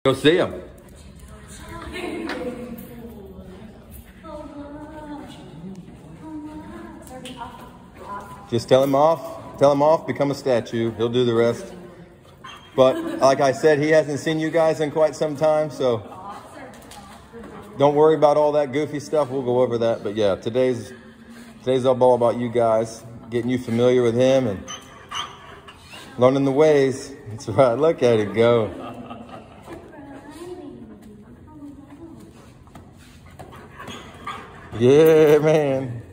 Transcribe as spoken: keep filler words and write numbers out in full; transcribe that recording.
Go see him. Just tell him off. Tell him off, become a statue. He'll do the rest. But like I said, he hasn't seen you guys in quite some time, so don't worry about all that goofy stuff. We'll go over that. But yeah, today's today's all about you guys, getting you familiar with him and learning the ways. That's right. Look at it go. Yeah, man.